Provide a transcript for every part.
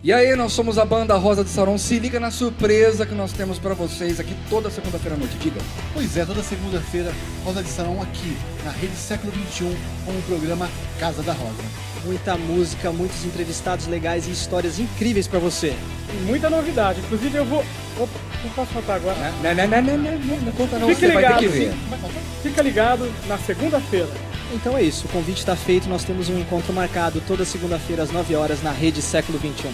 E aí, nós somos a banda Rosa de Saron. Se liga na surpresa que nós temos pra vocês aqui toda segunda-feira à noite. Diga. Pois é, toda segunda-feira, Rosa de Saron aqui, na Rede Século XXI, com o programa Casa da Rosa. Muita música, muitos entrevistados legais e histórias incríveis pra você. E muita novidade. Inclusive eu vou... Opa, não posso contar agora. Não conta não, Fique você ligado, vai ter que ver. Fica ligado na segunda-feira. Então é isso, o convite está feito, nós temos um encontro marcado toda segunda-feira às 9 horas na Rede Século XXI.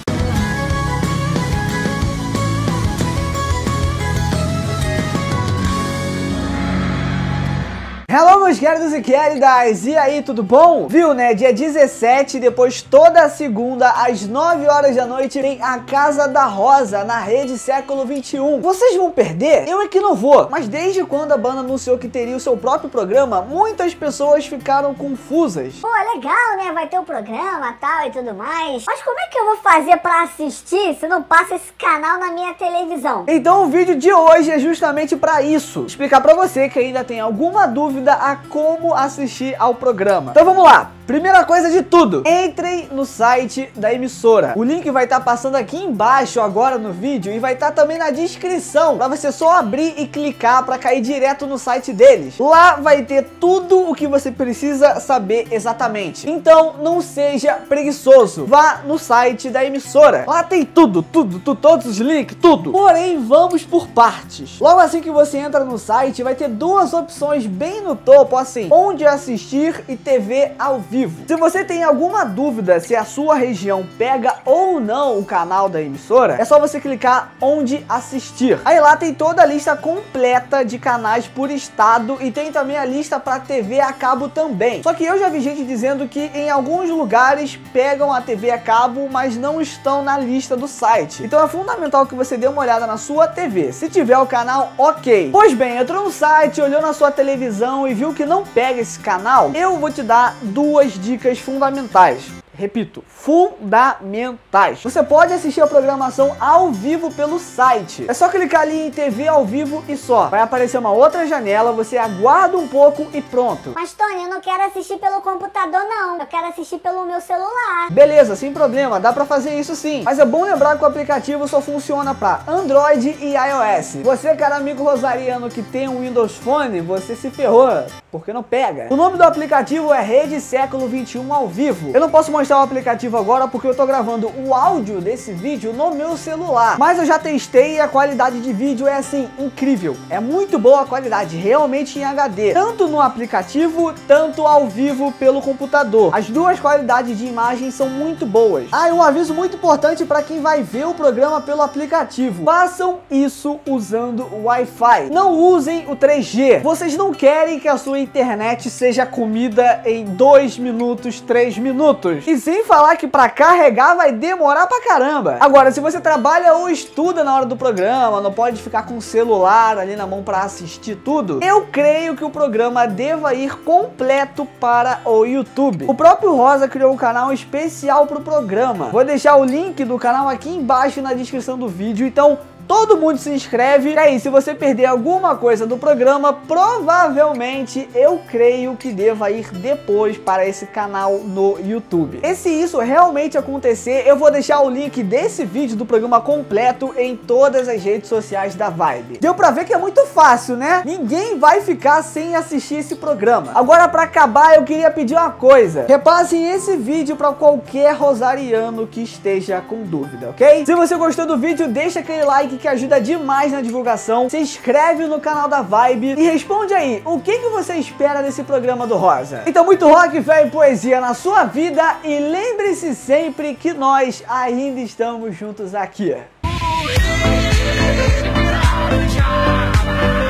Hello, meus queridos e queridas! E aí, tudo bom? Viu, né? Dia 17, depois toda segunda, às 9 horas da noite, tem a Casa da Rosa, na Rede Século XXI. Vocês vão perder? Eu é que não vou. Mas desde quando a banda anunciou que teria o seu próprio programa, muitas pessoas ficaram confusas. Pô, legal, né? Vai ter um programa, tal e tudo mais. Mas como é que eu vou fazer pra assistir se não passa esse canal na minha televisão? Então o vídeo de hoje é justamente pra isso. Explicar pra você que ainda tem alguma dúvida a como assistir ao programa. Então vamos lá! Primeira coisa de tudo, entrem no site da emissora. O link vai estar passando aqui embaixo agora no vídeo e vai estar também na descrição, para você só abrir e clicar para cair direto no site deles. Lá vai ter tudo o que você precisa saber exatamente. Então não seja preguiçoso, vá no site da emissora. Lá tem tudo, todos os links, tudo. Porém, vamos por partes. Logo assim que você entra no site, vai ter duas opções bem no topo, assim, onde assistir e TV ao vivo. Se você tem alguma dúvida se a sua região pega ou não o canal da emissora, é só você clicar onde assistir. Aí lá tem toda a lista completa de canais por estado e tem também a lista para TV a cabo também. Só que eu já vi gente dizendo que em alguns lugares pegam a TV a cabo, mas não estão na lista do site. Então é fundamental que você dê uma olhada na sua TV. Se tiver o canal, ok. Pois bem, entrou no site, olhou na sua televisão e viu que não pega esse canal, eu vou te dar duas dicas fundamentais. Repito, fundamentais. Você pode assistir a programação ao vivo pelo site. É só clicar ali em TV ao vivo e só. Vai aparecer uma outra janela, você aguarda um pouco e pronto. Mas Tony, eu não quero assistir pelo computador não. Eu quero assistir pelo meu celular. Beleza, sem problema, dá pra fazer isso sim. Mas é bom lembrar que o aplicativo só funciona pra Android e iOS. Você, cara amigo rosariano que tem um Windows Phone, você se ferrou, porque não pega. O nome do aplicativo é Rede Século XXI ao vivo. Eu não posso mostrar o aplicativo agora porque eu tô gravando o áudio desse vídeo no meu celular, mas eu já testei e a qualidade de vídeo é assim, incrível. É muito boa a qualidade, realmente em HD, tanto no aplicativo, tanto ao vivo pelo computador. As duas qualidades de imagem são muito boas. Ah, e um aviso muito importante para quem vai ver o programa pelo aplicativo: façam isso usando o Wi-Fi, não usem o 3G. Vocês não querem que a sua internet seja comida em 2 minutos, 3 minutos. E sem falar que para carregar vai demorar pra caramba. Agora, se você trabalha ou estuda na hora do programa, não pode ficar com o celular ali na mão para assistir tudo, eu creio que o programa deva ir completo para o YouTube. O próprio Rosa criou um canal especial pro programa. Vou deixar o link do canal aqui embaixo na descrição do vídeo, então todo mundo se inscreve. E aí, se você perder alguma coisa do programa, provavelmente eu creio que deva ir depois para esse canal no YouTube. E se isso realmente acontecer, eu vou deixar o link desse vídeo do programa completo em todas as redes sociais da Vibe. Deu pra ver que é muito fácil, né? Ninguém vai ficar sem assistir esse programa. Agora, pra acabar, eu queria pedir uma coisa: repassem esse vídeo pra qualquer rosariano que esteja com dúvida, ok? Se você gostou do vídeo, deixa aquele like que ajuda demais na divulgação, se inscreve no canal da Vibe e responde aí, o que você espera desse programa do Rosa? Então, muito rock, fé e poesia na sua vida e lembre-se sempre que nós ainda estamos juntos aqui.